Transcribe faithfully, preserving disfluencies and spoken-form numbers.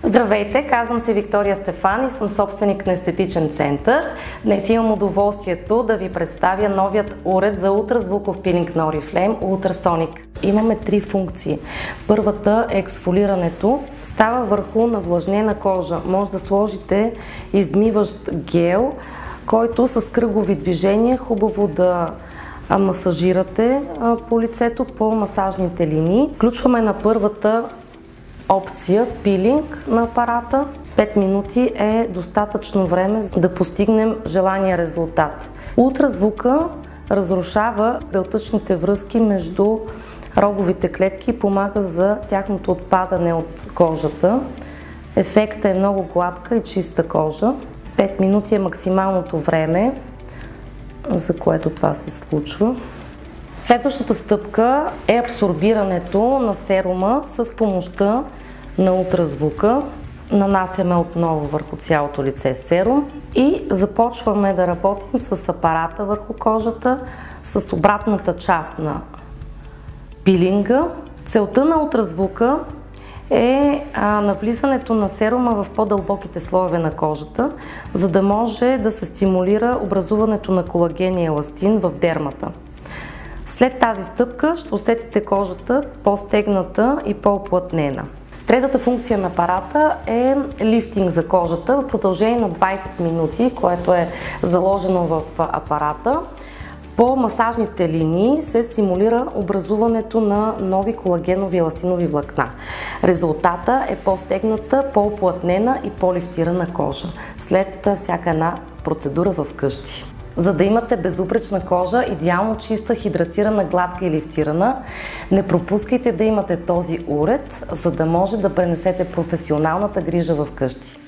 Здравейте, казвам се Виктория Стефан и съм собственик на естетичен център. Днес имам удоволствието да ви представя новият уред за ултразвуков пилинг на Oriflame Ultrasonic. Имаме три функции. Първата е ексфолирането. Става върху навлажнена кожа. Може да сложите измиващ гел, който с кръгови движения хубаво да масажирате по лицето по масажните линии. Включваме на първата опция пилинг на апарата. пет минути е достатъчно време да постигнем желания резултат. Ултразвука разрушава белтъчните връзки между роговите клетки и помага за тяхното отпадане от кожата. Ефектът е много гладка и чиста кожа. пет минути е максималното време, за което това се случва. Следващата стъпка е абсорбирането на серума с помощта на ултразвука. Нанасяме отново върху цялото лице серум и започваме да работим с апарата върху кожата, с обратната част на пилинга. Целта на ултразвука е а, навлизането на серума в по-дълбоките слоеве на кожата, за да може да се стимулира образуването на колаген и еластин в дермата. След тази стъпка ще усетите кожата по-стегната и по-оплътнена. Третата функция на апарата е лифтинг за кожата в продължение на двайсет минути, което е заложено в апарата. По масажните линии се стимулира образуването на нови колагенови и еластинови влакна. Резултата е по-стегната, по-оплътнена и по-лифтирана кожа след всяка една процедура в къщи. За да имате безупречна кожа, идеално чиста, хидратирана, гладка и лифтирана, не пропускайте да имате този уред, за да може да пренесете професионалната грижа в къщи.